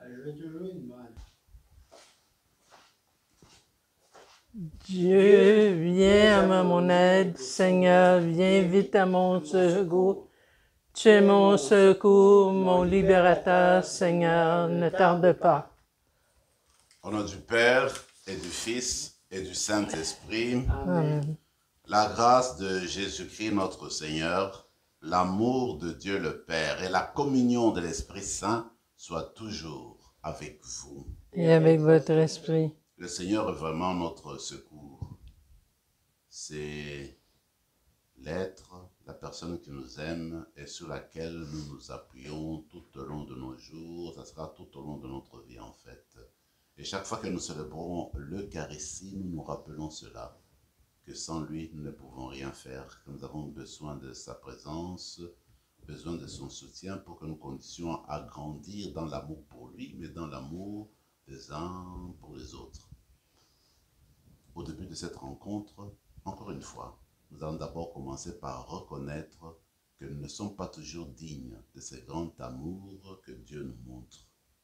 Dieu, viens à mon aide, Seigneur, viens vite à mon secours. Tu es mon secours, mon libérateur, Seigneur, ne tarde pas. Au nom du Père et du Fils et du Saint-Esprit, Amen. la grâce de Jésus-Christ notre Seigneur, l'amour de Dieu le Père et la communion de l'Esprit Saint soient toujours avec vous. Et avec votre esprit. Le Seigneur est vraiment notre secours. C'est l'être, la personne qui nous aime et sur laquelle nous nous appuyons tout au long de nos jours. Ça sera tout au long de notre vie en fait. Et chaque fois que nous célébrons l'Eucharistie, nous nous rappelons cela, que sans lui, nous ne pouvons rien faire, que nous avons besoin de sa présence, besoin de son soutien pour que nous continuions à grandir dans l'amour pour lui, mais dans l'amour des uns pour les autres. Au début de cette rencontre, encore une fois, nous allons d'abord commencer par reconnaître que nous ne sommes pas toujours dignes de ce grand amour que Dieu nous montre.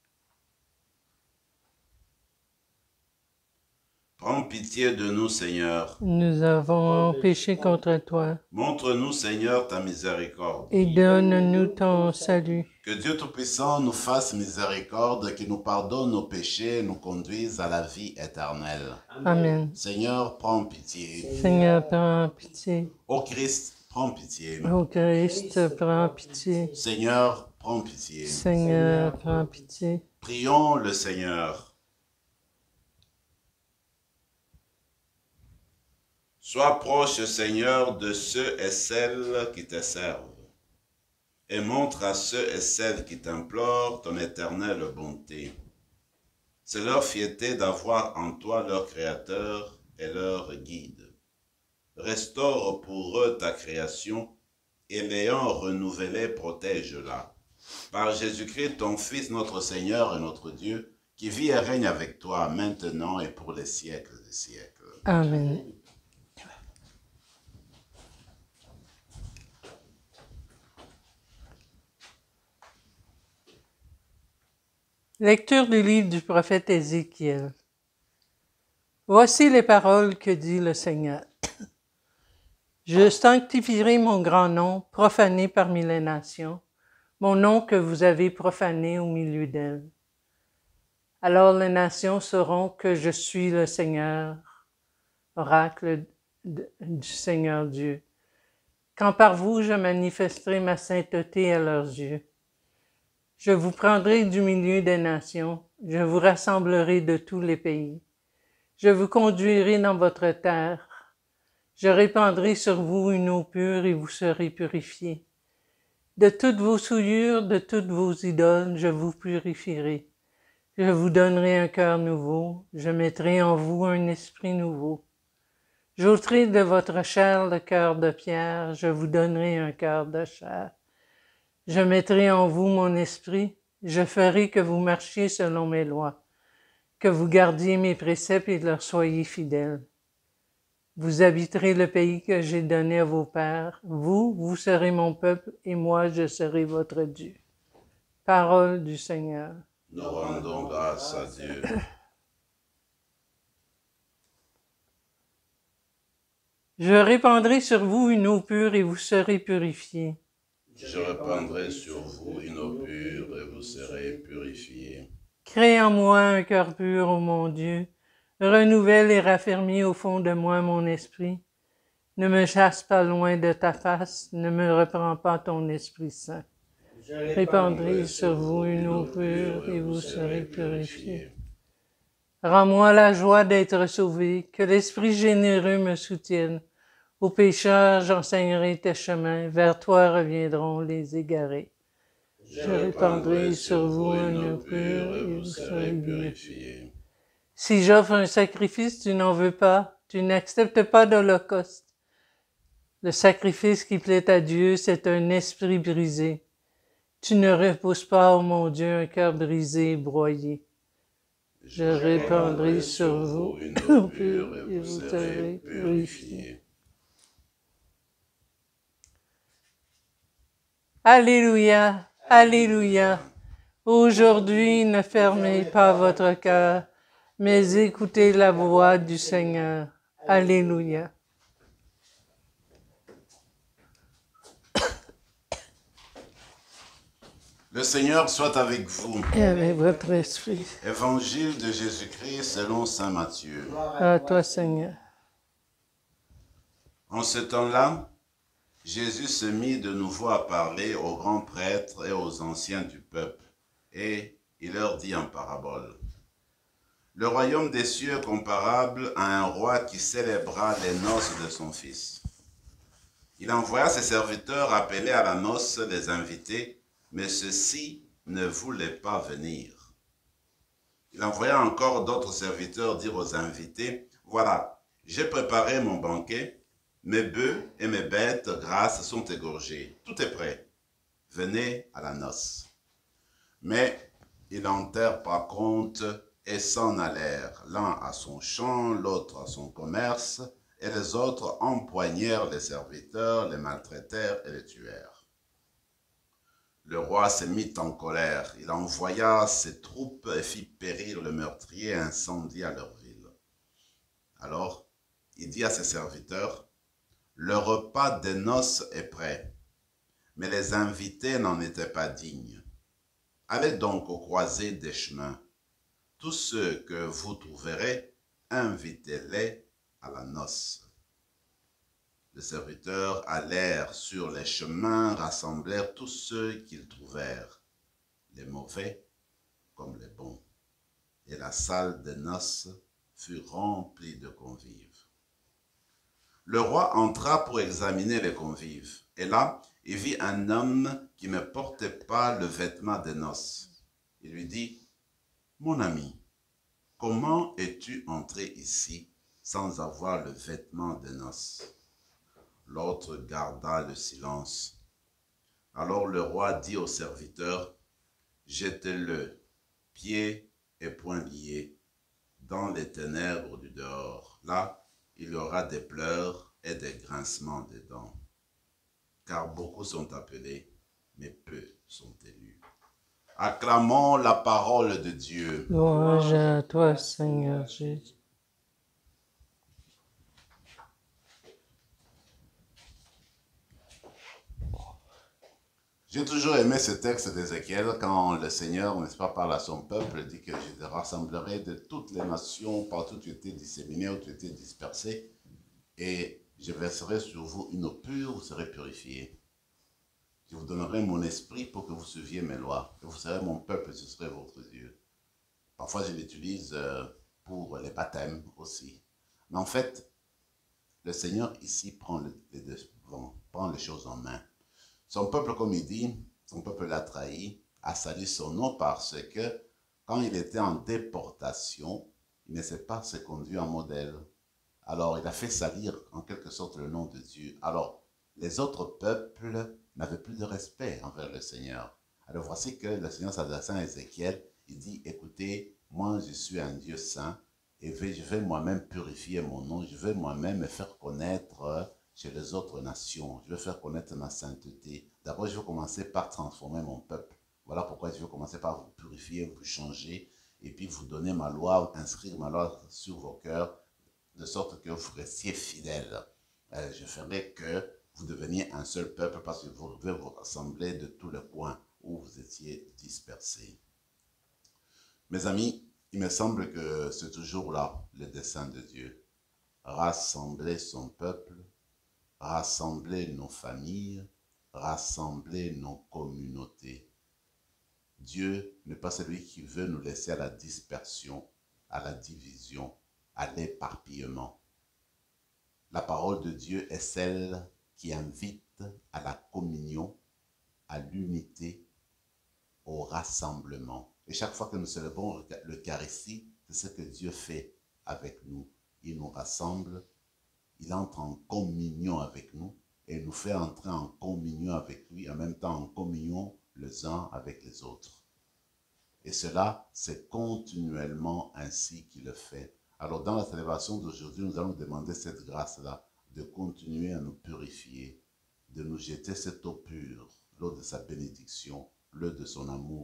Prends pitié de nous, Seigneur. Nous avons péché contre toi. Montre-nous, Seigneur, ta miséricorde. Et donne-nous ton salut. Que Dieu Tout-Puissant nous fasse miséricorde, qu'il nous pardonne nos péchés et nous conduise à la vie éternelle. Amen. Seigneur, prends pitié. Seigneur, prends pitié. Ô Christ, prends pitié. Ô Christ, prends pitié. Seigneur, prends pitié. Seigneur, prends pitié. Prions le Seigneur. Sois proche, Seigneur, de ceux et celles qui te servent, et montre à ceux et celles qui t'implorent ton éternelle bonté. C'est leur fierté d'avoir en toi leur Créateur et leur Guide. Restaure pour eux ta création, et l'ayant renouvelée, protège-la. Par Jésus-Christ, ton Fils, notre Seigneur et notre Dieu, qui vit et règne avec toi maintenant et pour les siècles des siècles. Amen. Lecture du livre du prophète Ézéchiel. Voici les paroles que dit le Seigneur. Je sanctifierai mon grand nom, profané parmi les nations, mon nom que vous avez profané au milieu d'elles. Alors les nations sauront que je suis le Seigneur, oracle du Seigneur Dieu, quand par vous je manifesterai ma sainteté à leurs yeux. Je vous prendrai du milieu des nations, je vous rassemblerai de tous les pays. Je vous conduirai dans votre terre. Je répandrai sur vous une eau pure et vous serez purifiés. De toutes vos souillures, de toutes vos idoles, je vous purifierai. Je vous donnerai un cœur nouveau, je mettrai en vous un esprit nouveau. J'ôterai de votre chair le cœur de pierre, je vous donnerai un cœur de chair. Je mettrai en vous mon esprit, je ferai que vous marchiez selon mes lois, que vous gardiez mes préceptes et leur soyez fidèles. Vous habiterez le pays que j'ai donné à vos pères, vous serez mon peuple et moi je serai votre Dieu. Parole du Seigneur. Nous rendons grâce à Dieu. Je répandrai sur vous une eau pure et vous serez purifiés. Je répandrai sur vous une eau pure et vous serez purifiés. Crée en moi un cœur pur, ô mon Dieu. Renouvelle et raffermis au fond de moi mon esprit. Ne me chasse pas loin de ta face, ne me reprends pas ton Esprit Saint. Je répandrai sur vous une eau pure et vous serez purifiés. Rends-moi la joie d'être sauvé, que l'Esprit généreux me soutienne. Aux pécheurs, j'enseignerai tes chemins, vers toi reviendront les égarés. Je répandrai sur vous une eau pure et vous serez purifiés. Si j'offre un sacrifice, tu n'en veux pas, tu n'acceptes pas d'holocauste. Le sacrifice qui plaît à Dieu, c'est un esprit brisé. Tu ne repousses pas, ô mon Dieu, un cœur brisé et broyé. Je répandrai sur vous une eau pure et vous serez purifiés. Alléluia, Alléluia. Aujourd'hui, ne fermez pas votre cœur, mais écoutez la voix du Seigneur. Alléluia. Le Seigneur soit avec vous. Et avec votre esprit. Évangile de Jésus-Christ selon saint Matthieu. À toi, Seigneur. En ce temps-là, Jésus se mit de nouveau à parler aux grands prêtres et aux anciens du peuple, et il leur dit en parabole. Le royaume des cieux est comparable à un roi qui célébra les noces de son fils. Il envoya ses serviteurs appeler à la noce les invités, mais ceux-ci ne voulaient pas venir. Il envoya encore d'autres serviteurs dire aux invités, « Voilà, j'ai préparé mon banquet, mes bœufs et mes bêtes grasses sont égorgés. Tout est prêt. Venez à la noce. » Mais ils n'entrèrent pas compte et s'en allèrent, l'un à son champ, l'autre à son commerce, et les autres empoignèrent les serviteurs, les maltraitèrent et les tuèrent. Le roi se mit en colère. Il envoya ses troupes et fit périr le meurtrier et incendia leur ville. Alors, il dit à ses serviteurs, « Le repas des noces est prêt, mais les invités n'en étaient pas dignes. Allez donc aux croisées des chemins. Tous ceux que vous trouverez, invitez-les à la noce. » Les serviteurs allèrent sur les chemins, rassemblèrent tous ceux qu'ils trouvèrent, les mauvais comme les bons. Et la salle des noces fut remplie de convives. Le roi entra pour examiner les convives, et là, il vit un homme qui ne portait pas le vêtement des noces. Il lui dit, « Mon ami, comment es-tu entré ici sans avoir le vêtement des noces ?» L'autre garda le silence. Alors le roi dit au serviteur, « Jetez-le, pieds et poings liés, dans les ténèbres du dehors. Là, il y aura des pleurs et des grincements de dents. Car beaucoup sont appelés, mais peu sont élus. » Acclamons la parole de Dieu. Louange à toi, Seigneur Jésus. J'ai toujours aimé ce texte d'Ézéchiel quand le Seigneur, n'est-ce pas, parle à son peuple, dit que je te rassemblerai de toutes les nations, partout où tu étais disséminé, où tu étais dispersé, et je verserai sur vous une eau pure, vous serez purifiés. Je vous donnerai mon esprit pour que vous suiviez mes lois, et vous serez mon peuple, ce serait votre Dieu. Parfois, je l'utilise pour les baptêmes aussi. Mais en fait, le Seigneur ici prend les devants, prend les choses en main. Son peuple, comme il dit, son peuple l'a trahi, a sali son nom parce que quand il était en déportation, il ne s'est pas se conduit en modèle. Alors, il a fait salir en quelque sorte le nom de Dieu. Alors, les autres peuples n'avaient plus de respect envers le Seigneur. Alors, voici que le Seigneur s'adressant à Ézéchiel, il dit, écoutez, moi je suis un Dieu saint et je vais moi-même purifier mon nom, je vais moi-même me faire connaître chez les autres nations. Je vais faire connaître ma sainteté. D'abord, je vais commencer par transformer mon peuple. Voilà pourquoi je vais commencer par vous purifier, vous changer, et puis vous donner ma loi, inscrire ma loi sur vos cœurs, de sorte que vous restiez fidèles. Je ferai que vous deveniez un seul peuple parce que vous devez vous rassembler de tous les coins où vous étiez dispersés. Mes amis, il me semble que c'est toujours là le dessein de Dieu. Rassembler son peuple, rassembler nos familles, rassembler nos communautés. Dieu n'est pas celui qui veut nous laisser à la dispersion, à la division, à l'éparpillement. La parole de Dieu est celle qui invite à la communion, à l'unité, au rassemblement. Et chaque fois que nous célébrons l'Eucharistie, c'est ce que Dieu fait avec nous. Il nous rassemble, il entre en communion avec nous et nous fait entrer en communion avec lui, en même temps en communion les uns avec les autres. Et cela, c'est continuellement ainsi qu'il le fait. Alors dans la célébration d'aujourd'hui, nous allons demander cette grâce-là, de continuer à nous purifier, de nous jeter cette eau pure, l'eau de sa bénédiction, l'eau de son amour,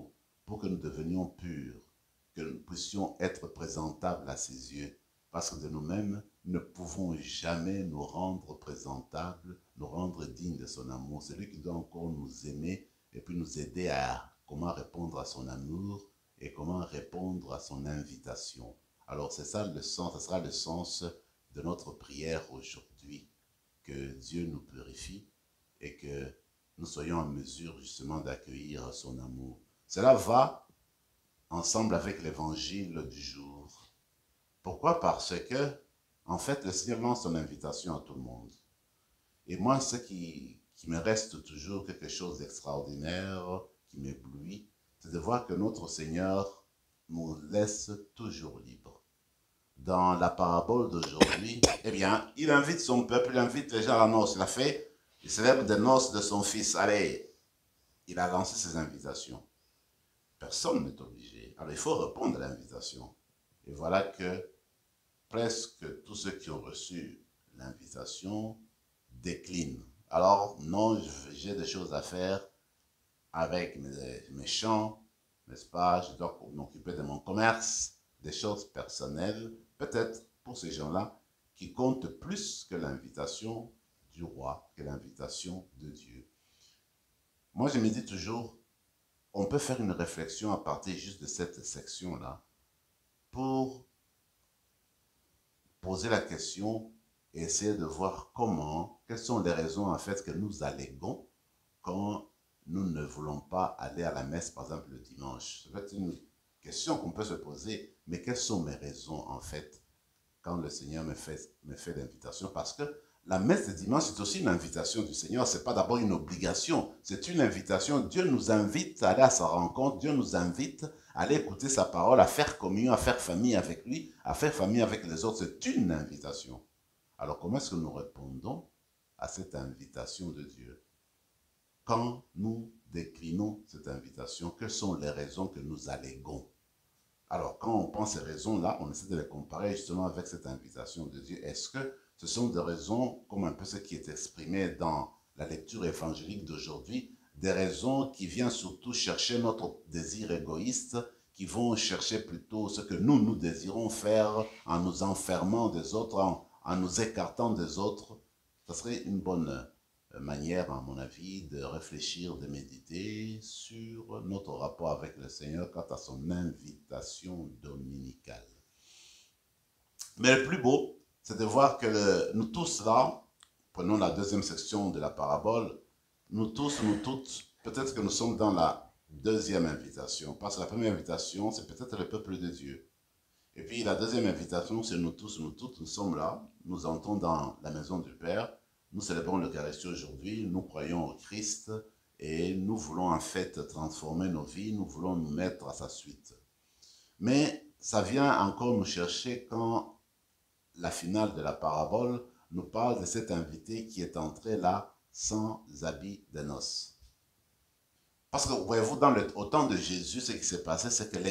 pour que nous devenions purs, que nous puissions être présentables à ses yeux. Parce que de nous-mêmes, nous ne pouvons jamais nous rendre présentables, nous rendre dignes de son amour. C'est lui qui doit encore nous aimer et puis nous aider à comment répondre à son amour et comment répondre à son invitation. Alors c'est ça le sens, ce sera le sens de notre prière aujourd'hui, que Dieu nous purifie et que nous soyons en mesure justement d'accueillir son amour. Cela va ensemble avec l'évangile du jour. Pourquoi? Parce que, en fait, le Seigneur lance son invitation à tout le monde. Et moi, ce qui me reste toujours quelque chose d'extraordinaire, qui m'éblouit, c'est de voir que notre Seigneur nous laisse toujours libres. Dans la parabole d'aujourd'hui, eh bien, il invite son peuple, il invite les gens à la noce. Il célèbre des noces de son fils. Allez, il a lancé ses invitations. Personne n'est obligé. Alors, il faut répondre à l'invitation. Et voilà que presque tous ceux qui ont reçu l'invitation déclinent. Alors, non, j'ai des choses à faire avec mes champs, n'est-ce pas? Je dois m'occuper de mon commerce, des choses personnelles, peut-être pour ces gens-là, qui comptent plus que l'invitation du roi, que l'invitation de Dieu. Moi, je me dis toujours, on peut faire une réflexion à partir juste de cette section-là pour poser la question et essayer de voir quelles sont les raisons en fait que nous alléguons quand nous ne voulons pas aller à la messe, par exemple, le dimanche. Ça peut être une question qu'on peut se poser, mais quelles sont mes raisons en fait quand le Seigneur me fait l'invitation? Parce que la messe de dimanche, c'est aussi une invitation du Seigneur. Ce n'est pas d'abord une obligation, c'est une invitation. Dieu nous invite à aller à sa rencontre. Dieu nous invite à aller écouter sa parole, à faire communion, à faire famille avec lui, à faire famille avec les autres. C'est une invitation. Alors, comment est-ce que nous répondons à cette invitation de Dieu? Quand nous déclinons cette invitation, quelles sont les raisons que nous alléguons? Alors, quand on pense ces raisons-là, on essaie de les comparer justement avec cette invitation de Dieu. Est-ce que ce sont des raisons, comme un peu ce qui est exprimé dans la lecture évangélique d'aujourd'hui, des raisons qui viennent surtout chercher notre désir égoïste, qui vont chercher plutôt ce que nous désirons faire en nous enfermant des autres, en nous écartant des autres? Ça serait une bonne manière, à mon avis, de réfléchir, de méditer sur notre rapport avec le Seigneur quant à son invitation dominicale. Mais le plus beau, c'est de voir que nous tous là, prenons la deuxième section de la parabole, nous tous, nous toutes, peut-être que nous sommes dans la deuxième invitation, parce que la première invitation, c'est peut-être le peuple de Dieu. Et puis la deuxième invitation, c'est nous tous, nous toutes, nous sommes là, nous entrons dans la maison du Père, nous célébrons l'Eucharistie aujourd'hui, nous croyons au Christ et nous voulons en fait transformer nos vies, nous voulons nous mettre à sa suite. Mais ça vient encore nous chercher quand la finale de la parabole nous parle de cet invité qui est entré là sans habit de noces. Parce que voyez-vous, au temps de Jésus, ce qui s'est passé, c'est que les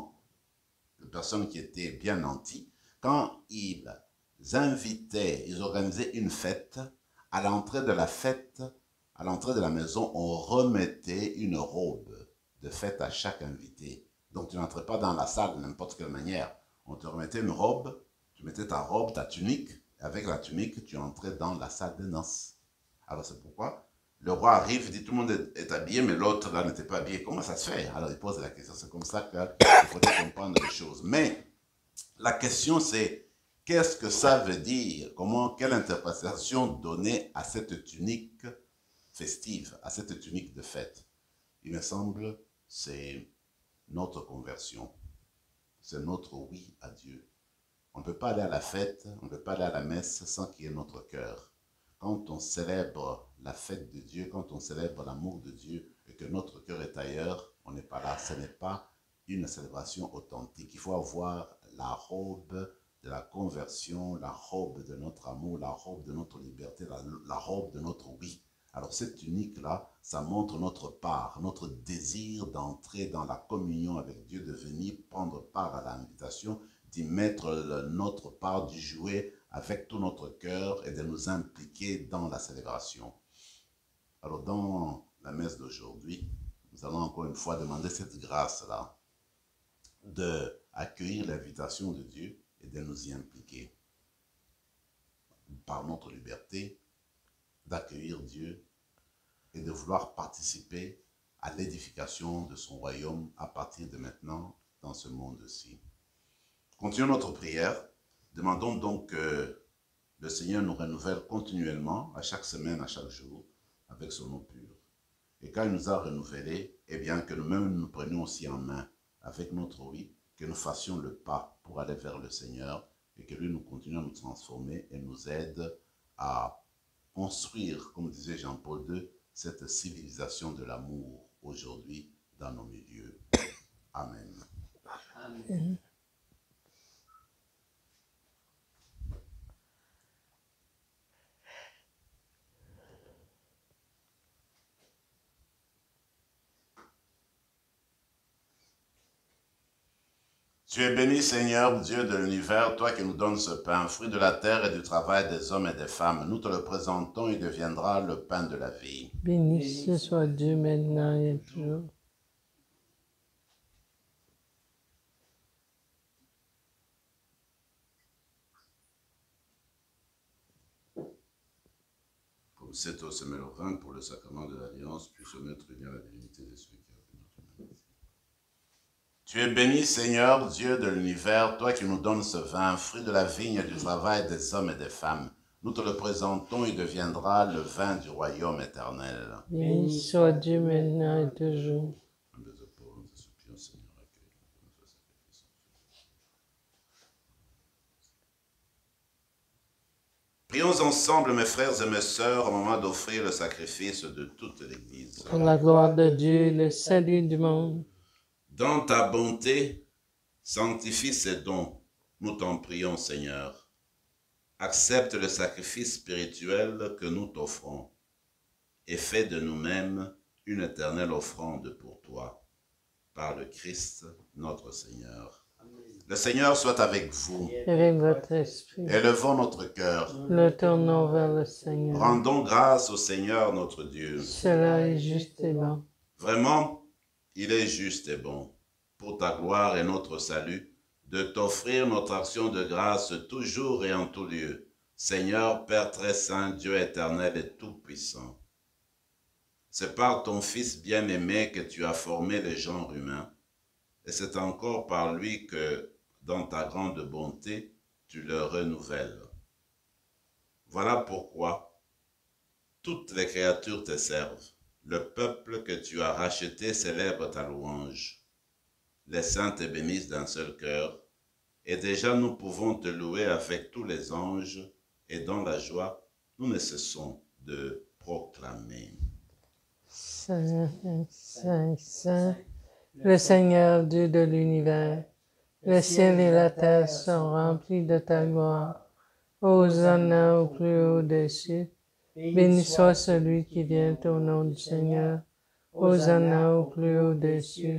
personnes qui étaient bien nantis, quand ils invitaient, ils organisaient une fête, à l'entrée de la fête, à l'entrée de la maison, on remettait une robe de fête à chaque invité. Donc tu n'entrais pas dans la salle de n'importe quelle manière. On te remettait une robe, tu mettais ta robe, ta tunique, et avec la tunique, tu entrais dans la salle de noces. Alors c'est pourquoi le roi arrive, il dit tout le monde est habillé, mais l'autre là n'était pas habillé. Comment ça se fait? Alors il pose la question, c'est comme ça qu'il faudrait comprendre les choses. Mais la question c'est, qu'est-ce que ça veut dire? Quelle interprétation donner à cette tunique festive, à cette tunique de fête? Il me semble, c'est notre conversion. C'est notre oui à Dieu. On ne peut pas aller à la fête, on ne peut pas aller à la messe sans qu'il y ait notre cœur. Quand on célèbre la fête de Dieu, quand on célèbre l'amour de Dieu et que notre cœur est ailleurs, on n'est pas là. Ce n'est pas une célébration authentique. Il faut avoir la robe de la conversion, la robe de notre amour, la robe de notre liberté, la robe de notre oui. Alors cette tunique-là, ça montre notre part, notre désir d'entrer dans la communion avec Dieu, de venir prendre part à l'invitation, d'y mettre notre part, d'y jouer avec tout notre cœur et de nous impliquer dans la célébration. Alors dans la messe d'aujourd'hui, nous allons encore une fois demander cette grâce-là d'accueillir l'invitation de Dieu et de nous y impliquer. Par notre liberté, d'accueillir Dieu et de vouloir participer à l'édification de son royaume à partir de maintenant dans ce monde-ci. Continuons notre prière. Demandons donc que le Seigneur nous renouvelle continuellement, à chaque semaine, à chaque jour, avec son eau pure. Et quand il nous a renouvelés, eh bien que nous-mêmes nous prenions aussi en main avec notre vie, que nous fassions le pas pour aller vers le Seigneur et que lui nous continue à nous transformer et nous aide à construire, comme disait Jean-Paul II, cette civilisation de l'amour aujourd'hui dans nos milieux. Amen. Amen. Tu es béni, Seigneur, Dieu de l'univers, toi qui nous donnes ce pain, fruit de la terre et du travail des hommes et des femmes. Nous te le présentons, il deviendra le pain de la vie. Béni soit Dieu maintenant et toujours. Pour cette eau semée le vin, pour le sacrement de l'Alliance, puisse notre unis à la divinité de celui qui a fait notre humanité. Tu es béni, Seigneur, Dieu de l'univers, toi qui nous donnes ce vin, fruit de la vigne et du travail des hommes et des femmes. Nous te le présentons, il deviendra le vin du royaume éternel. Béni soit Dieu maintenant et toujours. Prions ensemble, mes frères et mes sœurs, au moment d'offrir le sacrifice de toute l'Église. Pour la gloire de Dieu et le salut du monde. Dans ta bonté, sanctifie ces dons, nous t'en prions, Seigneur. Accepte le sacrifice spirituel que nous t'offrons et fais de nous-mêmes une éternelle offrande pour toi, par le Christ notre Seigneur. Le Seigneur soit avec vous. Avec votre esprit. Élevons notre cœur. Le tournons vers le Seigneur. Rendons grâce au Seigneur notre Dieu. Cela est juste et bon. Vraiment, il est juste et bon, pour ta gloire et notre salut, de t'offrir notre action de grâce toujours et en tout lieu. Seigneur, Père très saint, Dieu éternel et tout-puissant. C'est par ton Fils bien-aimé que tu as formé les genres humains, et c'est encore par lui que, dans ta grande bonté, tu le renouvelles. Voilà pourquoi toutes les créatures te servent. Le peuple que tu as racheté célèbre ta louange. Les saints te bénissent d'un seul cœur, et déjà nous pouvons te louer avec tous les anges, et dans la joie, nous ne cessons de proclamer. Saint, Saint, Saint, le Seigneur Dieu de l'univers, le ciel et la terre sont remplis de ta gloire. Hosanna au plus haut des cieux. Béni soit celui qui vient au nom du Seigneur. Hosanna au plus haut des cieux.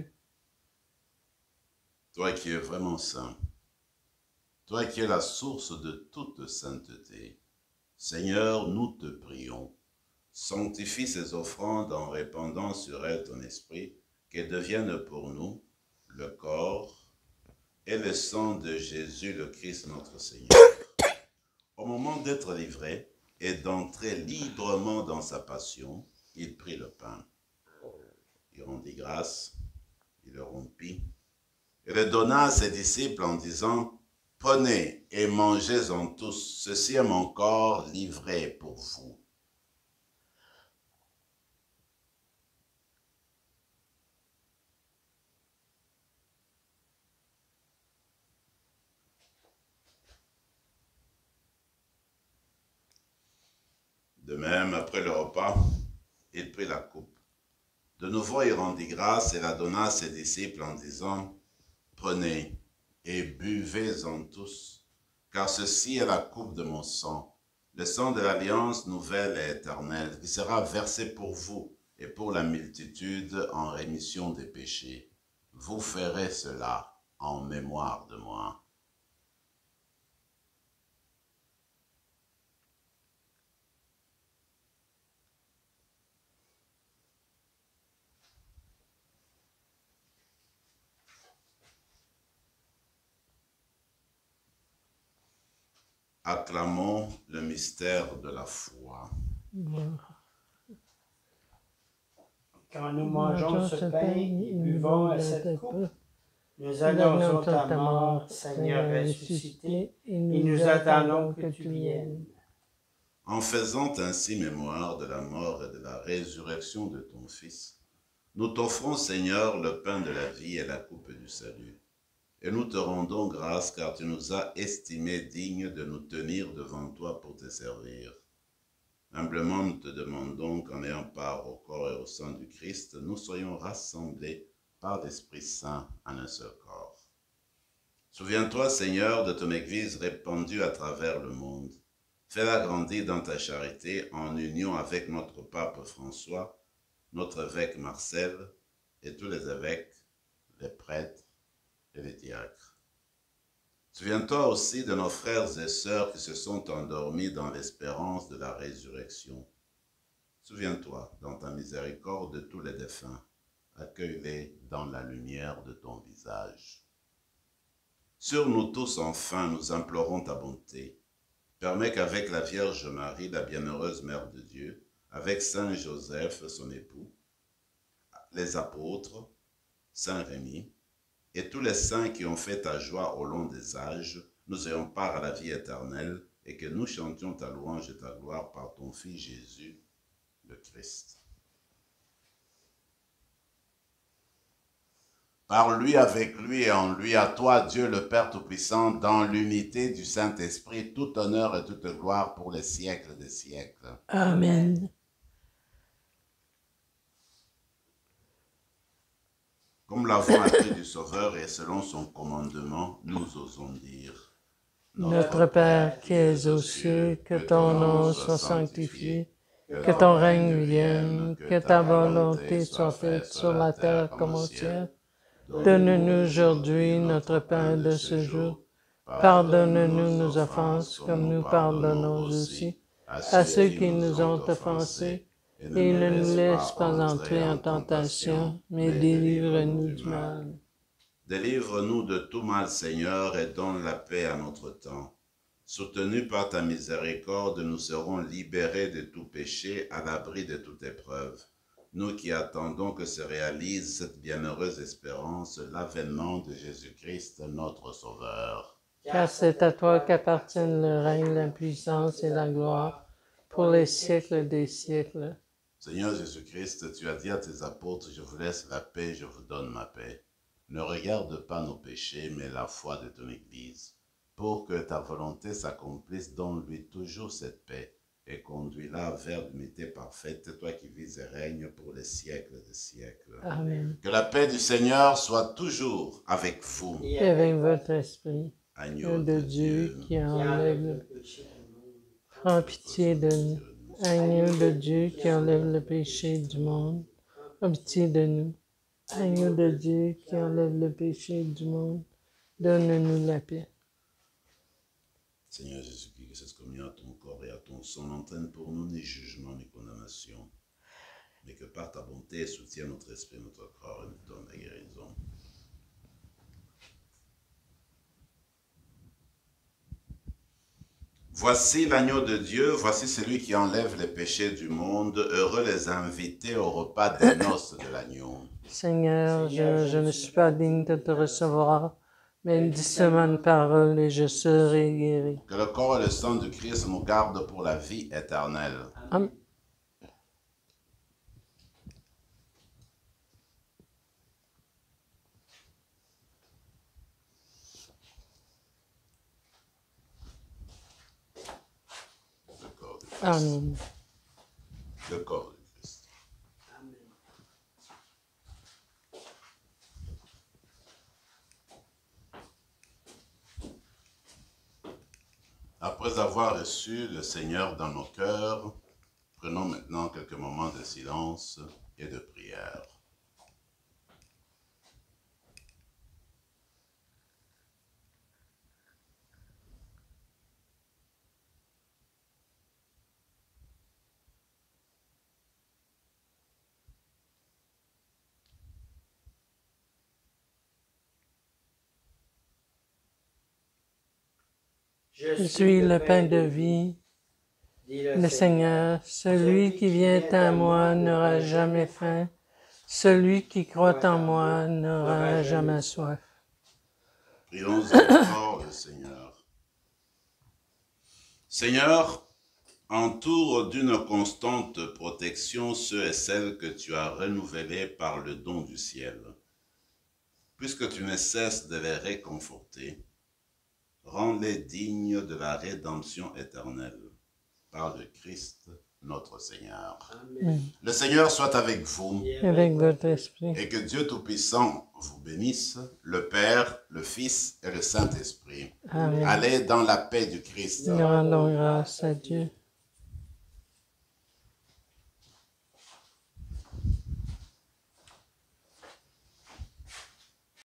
Toi qui es vraiment saint, toi qui es la source de toute sainteté, Seigneur, nous te prions. Sanctifie ces offrandes en répandant sur elles ton esprit, qu'elles deviennent pour nous le corps et le sang de Jésus le Christ notre Seigneur. Au moment d'être livré et d'entrer librement dans sa passion, il prit le pain. Il rendit grâce, il le rompit et le donna à ses disciples en disant: « Prenez et mangez-en tous, ceci est mon corps livré pour vous. » De même, après le repas, il prit la coupe. De nouveau, il rendit grâce et la donna à ses disciples en disant: « Prenez et buvez-en tous, car ceci est la coupe de mon sang, le sang de l'alliance nouvelle et éternelle, qui sera versé pour vous et pour la multitude en rémission des péchés. Vous ferez cela en mémoire de moi. » Acclamons le mystère de la foi. Quand nous mangeons ce pain et buvons à cette coupe, nous annonçons ta mort, Seigneur ressuscité, et nous attendons que tu viennes. En faisant ainsi mémoire de la mort et de la résurrection de ton Fils, nous t'offrons, Seigneur, le pain de la vie et la coupe du salut. Et nous te rendons grâce car tu nous as estimés dignes de nous tenir devant toi pour te servir. Humblement, nous te demandons qu'en ayant part au corps et au sang du Christ, nous soyons rassemblés par l'Esprit Saint en un seul corps. Souviens-toi, Seigneur, de ton Église répandue à travers le monde. Fais-la grandir dans ta charité en union avec notre pape François, notre évêque Marcel et tous les évêques, les prêtres et les diacres. Souviens-toi aussi de nos frères et sœurs qui se sont endormis dans l'espérance de la résurrection. Souviens-toi, dans ta miséricorde, de tous les défunts. Accueille-les dans la lumière de ton visage. Sur nous tous, enfin, nous implorons ta bonté. Permets qu'avec la Vierge Marie, la bienheureuse Mère de Dieu, avec Saint Joseph, son époux, les apôtres, Saint Rémy, et tous les saints qui ont fait ta joie au long des âges, nous ayons part à la vie éternelle et que nous chantions ta louange et ta gloire par ton Fils Jésus, le Christ. Par lui, avec lui et en lui, à toi, Dieu le Père Tout-Puissant, dans l'unité du Saint-Esprit, tout honneur et toute gloire pour les siècles des siècles. Amen. Comme l'avons appris du Sauveur et selon son commandement, nous osons dire: Notre Père qui es aux cieux, que ton nom soit sanctifié, que ton règne vienne, que ta volonté soit faite sur la terre comme au ciel. Donne-nous aujourd'hui notre pain de ce jour. Pardonne-nous nos offenses comme nous pardonnons aussi à ceux qui nous ont offensés. Et ne nous laisse pas entrer en tentation, mais délivre-nous du mal. Délivre-nous de tout mal, Seigneur, et donne la paix à notre temps. Soutenus par ta miséricorde, nous serons libérés de tout péché, à l'abri de toute épreuve. Nous qui attendons que se réalise cette bienheureuse espérance, l'avènement de Jésus-Christ, notre Sauveur. Car c'est à toi qu'appartiennent le règne, la puissance et la gloire, pour les siècles des siècles. Seigneur Jésus-Christ, tu as dit à tes apôtres: je vous laisse la paix, je vous donne ma paix. Ne regarde pas nos péchés, mais la foi de ton Église, pour que ta volonté s'accomplisse, donne-lui toujours cette paix, et conduis-la vers l'unité parfaite, toi qui vis et règnes pour les siècles des siècles. Amen. Que la paix du Seigneur soit toujours avec vous. Et avec votre esprit, Agneau de Dieu qui enlève le péché. Prends pitié de nous. Agneau de Dieu qui enlève le péché du monde, prends pitié de nous. Agneau de Dieu qui enlève le péché du monde, donne-nous la paix. Seigneur Jésus-Christ, que cette communion à ton corps et à ton sang n'entraîne pour nous ni jugement ni condamnation, mais que par ta bonté soutienne notre esprit, notre corps et nous donne la guérison. Voici l'agneau de Dieu, voici celui qui enlève les péchés du monde. Heureux les invités au repas des noces de l'agneau. Seigneur, je ne suis pas digne de te recevoir, mais dis seulement une parole et je serai guéri. Que le corps et le sang du Christ nous gardent pour la vie éternelle. Amen. Le corps du Christ. Amen. Le corps du Christ. Après avoir reçu le Seigneur dans nos cœurs, prenons maintenant quelques moments de silence et de prière. Je suis le pain de vie, dit le Seigneur. Celui qui vient à moi n'aura jamais faim. Celui qui croit en moi n'aura jamais soif. Prions encore le Seigneur. Seigneur, entoure d'une constante protection ceux et celles que tu as renouvelés par le don du ciel. Puisque tu ne cesses de les réconforter, rends-les dignes de la rédemption éternelle. Par le Christ, notre Seigneur. Amen. Le Seigneur soit avec vous. Et avec votre esprit. Et que Dieu Tout-Puissant vous bénisse, le Père, le Fils et le Saint-Esprit. Amen. Allez dans la paix du Christ. Nous rendons grâce à Dieu.